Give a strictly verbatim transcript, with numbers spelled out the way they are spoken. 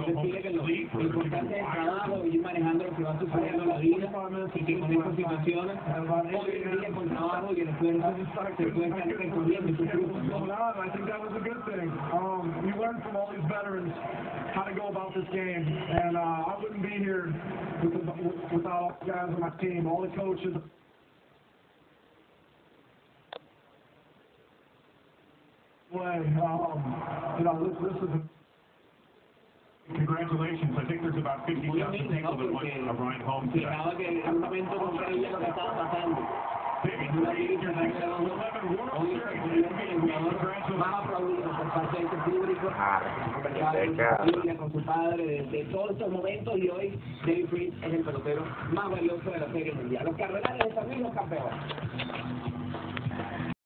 es decirle que lo, lo importante es el trabajo, ir manejando lo que va sucediendo en la vida, y que con estas situaciones, hoy en día con trabajo y el esfuerzo, se puede estar recogiendo sus frutos, ¿no? I think that was a good thing. Um, you learn from all these veterans how to go about this game, and uh, I wouldn't be here without all the guys on my team, all the coaches. Um, you know, this, this is a Congratulations. I think there's about fifty thousand people that went to Ryan home today. David Freese, your next eleven World Series M V P. Congratulations. Con su padre de, de todos estos momentos, y hoy David Freese es el pelotero más valioso de la Serie Mundial. Los Cardenales están bien, los campeones.